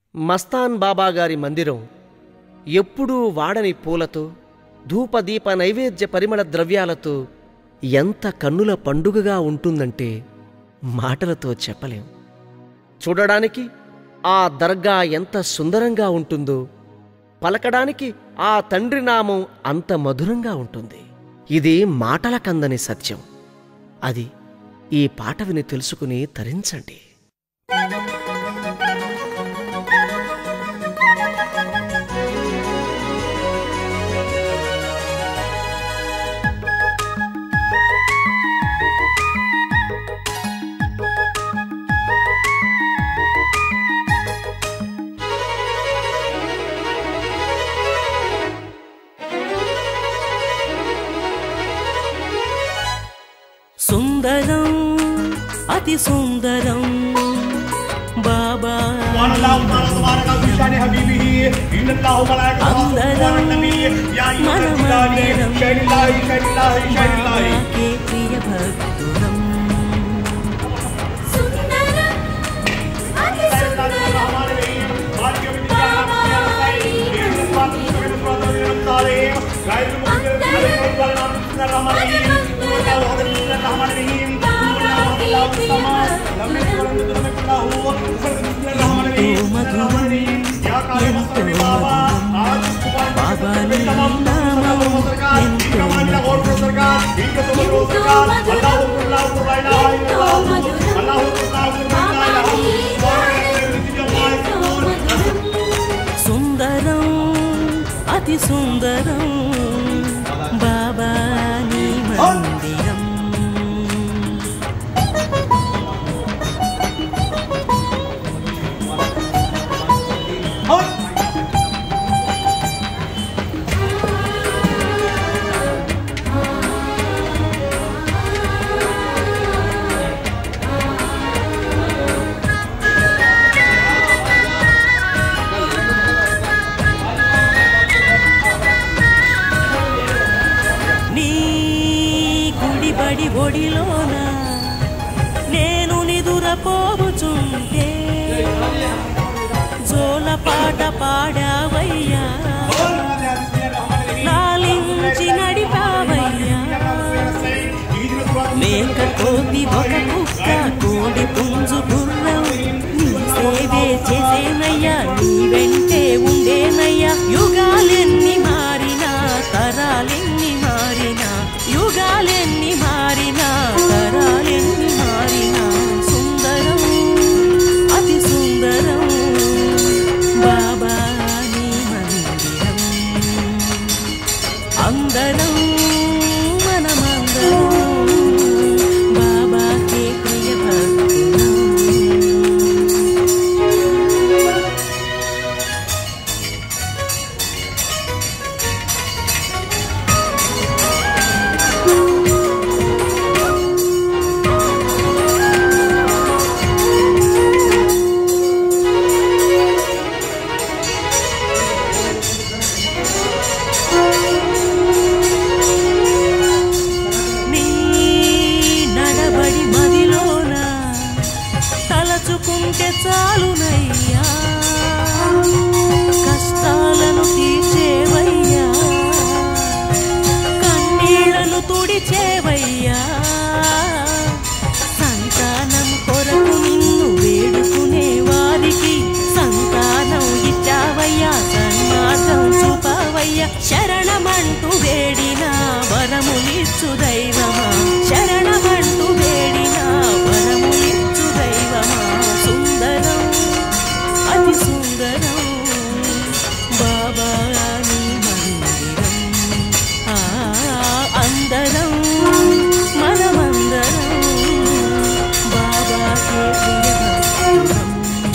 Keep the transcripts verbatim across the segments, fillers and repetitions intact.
మస్తాన్ బాబా గారి మందిరం ఎప్పుడూ వాడని పూలతో ధూపదీప నైవేద్య పరిమళ ద్రవ్యాలతో ఎంత కన్నుల పండుగగా ఉంటుందంటే మాటలతో చెప్పలేం. చూడడానికి ఆ దర్గా ఎంత సుందరంగా ఉంటుందో పలకడానికి ఆ తండ్రి నామం అంత మధురంగా ఉంటుంది. ఇది మాటల కందని సత్యం. అది ఈ పాట విని తెలుసుకుని తరించండి. సుందరం అతి సుందరం బాబా అందరం మనమందరం బాబాకే ప్రియ భక్తులం. ఎంతో మధురం ఎంతో మధురం బాబా నీ నామం ఎంతో సుందరం అతి సుందరం బాబా నీ మందిరం. బడి ఒడిలోన నేను నిదురపోవుచుంటే జోల పాట పాడావయ్యా, లాలించి నడిపావయ్యా. మేక కోతి ఒక కుక్క కోడి పుంజు గుర్రం నీ సేవే చేసేనయ్యా, నీ వెంటే ఉండేనయ్యా. యుగాలెన్ని మారినా తరాలెన్ని మారినా యుగాలెన్ని మారినా తరాలెన్ని మారినా సుందరం అతి సుందరం బాబా నీ మందిరం. అందరం మనమందరం బాబాకే ప్రియ భక్తులం. తలచుకుంటే చాలునయ్యా, కష్టాలను తీర్చేవయ్యా, కన్నీళ్లను తుడిచేవయ్యా. సంతానం కొరకు నిన్ను వేడుకునే వారికి సంతానం ఇచ్చావయ్యా, సన్మార్గం చూపావయ్యా. శరణమంటూ వేడినా వరములిచ్చు దైవమా, శరణమంటూ వేడినా వరములిచ్చు దైవమా. సుందరం అతి సుందరం బాబా నీ మందిరం. ఆ అందరం మనమందరం బాబాకే ప్రియ భక్తులం.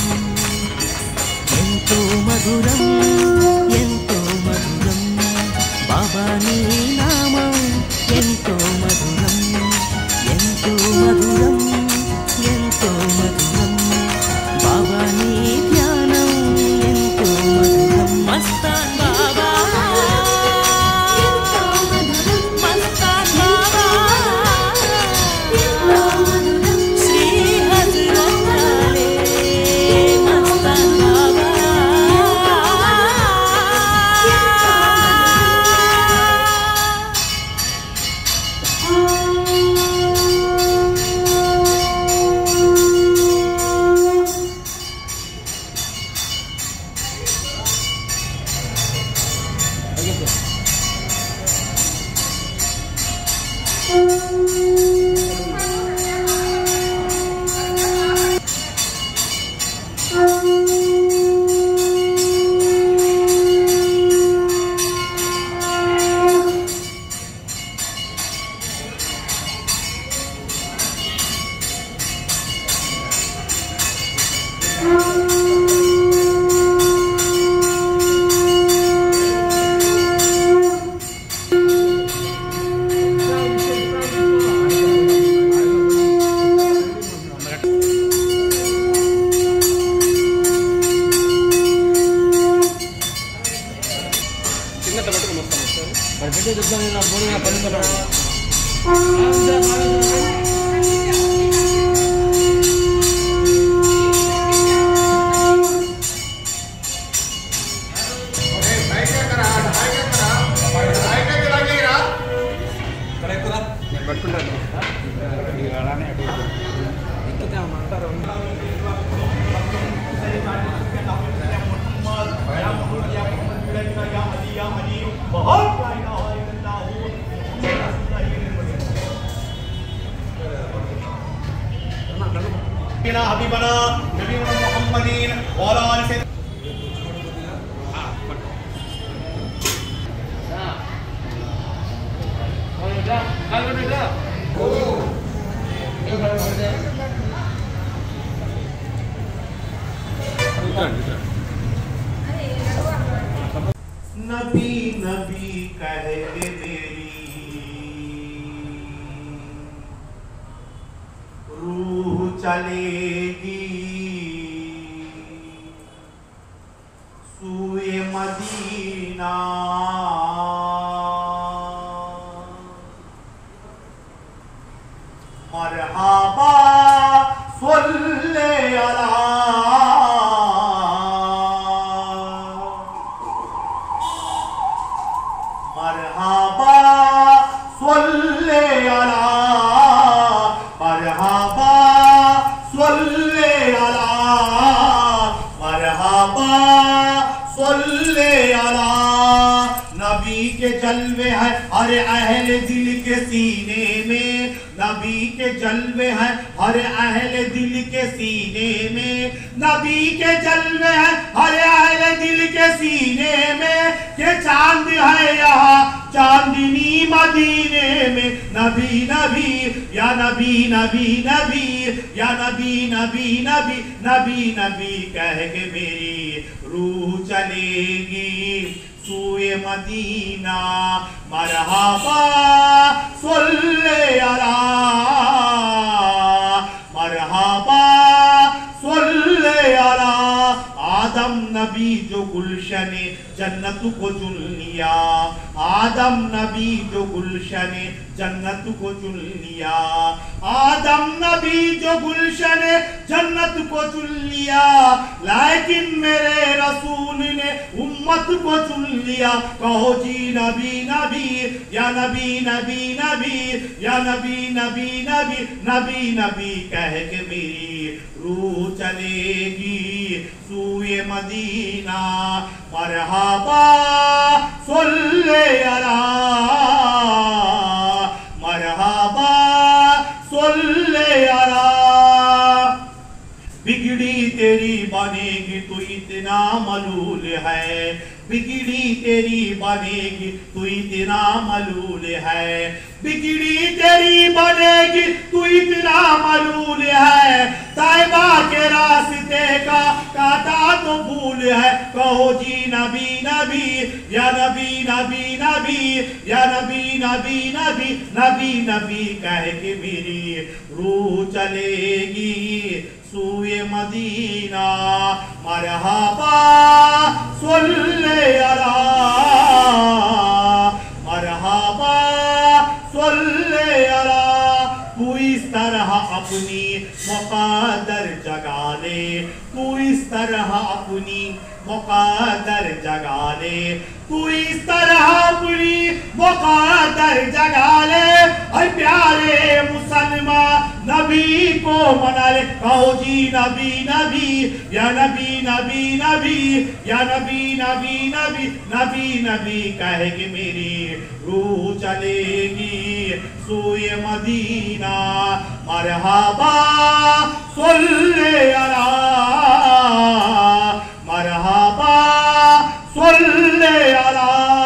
ఎంతో మధురం ఎంతో మధురం బాబా నీ నామం ఎంతో మధురం ఎంతో మధురం ఎంతో మధురం బాబా నీ ధ్యానం ఎంతో మధురం. మస్తాన్ బాబా మస్తాన్ బాబా శ్రీ హజరత్ వాలే మస్తాన్ బాబా हबीबना नबी मोहम्मदीन वाला से नबी नबी कह के मेरी रूह चलेगी सूए मदीना मरहबा सल्ले अला मरहबा सल्ले अला मरहबा सल्ले अला मरहबा सल्ले अला नबी के जलवे हैं हर अहले दिल के सीने में नबी के जलवे हैं हर अहले दिल के सीने में नबी के जलवे हैं हर अहले दिल के सीने में के चांद है यहाँ चांदनी मदीने में नबी नबी या नबी नबी नबी या नबी नबी नबी नबी नबी कह के मेरी रूह चलेगी सूए मदीना मरहबा सल्ले अला मरहबा सल्ले अला आदम नबी जो गुलशने जन्नत को चुन लिया आदम नबी जो गुलशने जन्नत को चुन लिया आदम नबी जो गुलशने जन्नत को चुन लिया लेकिन मेरे रसूल ने उम्मत को चुन लिया कहो जी नबी नबी या नबी नबी नबी या नबी नबी नबी नबी नबी कह के मेरी रूह चलेगी सूए मदीना मरहबा सल्ले अला मरहबा सल्ले अला बिगड़ी तेरी बनेगी तो इतना मलूल है बिगड़ी तेरी बनेगी तू इतना मलूल है बिगड़ी तेरी बनेगी तू इतना मलूल है तैबा के रास्ते का काटा तो भूल है कहो जी नबी नबी या नबी नबी नबी या नबी नबी नबी नबी नबी कह के मेरी रूह चलेगी सूए मदीना मरहबा सल्ले अला मरहबा सल्ले अला तू इस तरह अपनी मुक़द्दर जगा ले तू इस तरह अपनी मुक़द्दर जगा ले तू इस तरह अपनी मुक़द्दर जगा ले और प्यारे मुसलमान नबी को मना ले कहो जी नबी नबी या नबी नबी नबी या नबी नबी नबी नबी नबी कह के मेरी रूह चलेगी सूए मदीना मरहबा सल्ले अला मरहबा सल्ले अला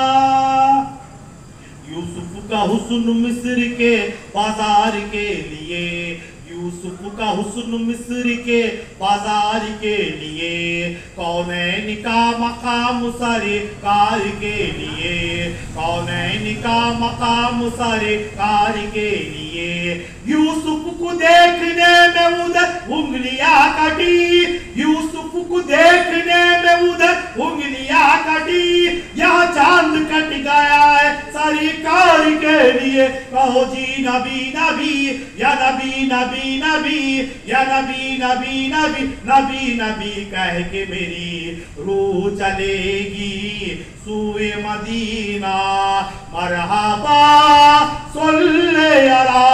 यूसुफ का हुस्न मिस्र के बाजार के लिए यूसुफ का हुस्न मिस्र के बाजार के लिए कौनैन का मकाम सरकार के लिए कौनैन का मकाम सरकार के लिए यूसुफ को देखने में उधर उंगलियां कटी यूसुफ को देखने में उधर उंगलियां कटी यहाँ चांद कट गया है सर सरकार के लिए कहो जी नबी नबी या नबी नबी नबी या नबी नबी नबी नबी नबी कह के मेरी रूह चलेगी सूए मदीना। मरहबा सल्ले अला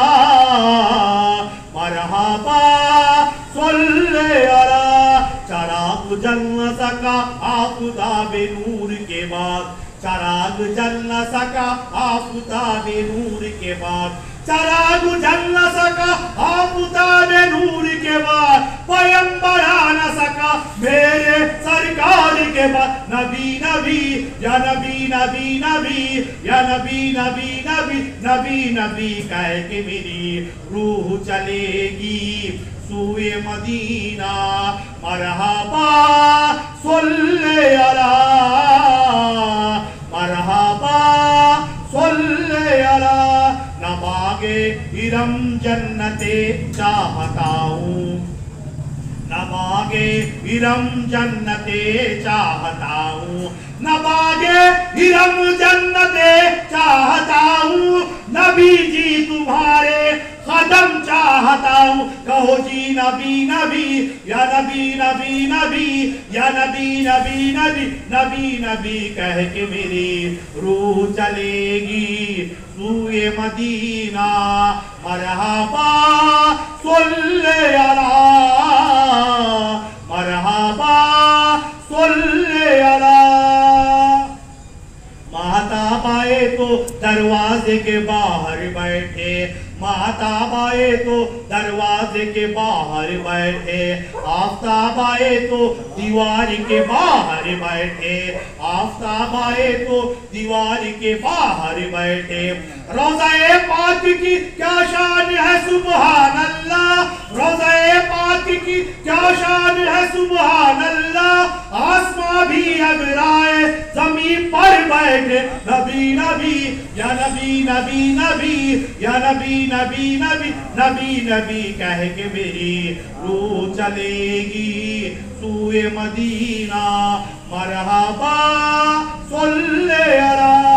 मरहबा सल्ले अला। चराग जल न सका आफताबे नूर के बाद, चराग जल न सका आफताबे नूर के बाद, चराग जल न सका आफताबे नूर के बाद, पैगंबर आ न सका मेरे सरकार के बाद। नबी नबी या नबी नबी नबी या नबी नबी नबी नबी नबी कह के मेरी रूह चलेगी सूए मदीना। मरहबा सल्ले अला मरहबा सल्ले अला। न बागे इरम जन्नते चाहता हूँ, न बागे इरम जन्नते चाहता हूँ, न बागे इरम जन्नते चाहता हूँ। नबी जी तुम्हारे कदम चाहता हूँ, कहो जी नबी नबी या नबी नबी नबी या नबी नबी नबी नबी नबी कह के मेरी रूह चलेगी सूए मदीना। मरहबा सल्ले अला मरहबा सल्ले अला। महताबाए तो दरवाजे के बाहर बैठे, महताबाए तो दरवाजे के बाहर बैठे, आफताबाए तो दीवार के बाहर बैठे, आफताबाए तो दीवार के बाहर बैठे। रोज़ा पाक की क्या शान है सुभान अल्लाह, रोज़ा पाक की क्या शान है सुभान अल्लाह। आसमां भी अगराए जमीन पर बैठे, नबी नबी या नबी नबी नबी या नबी नबी नबी नबी नबी कह के मेरी रूह चलेगी सूए मदीना। मरहबा सल्ले अला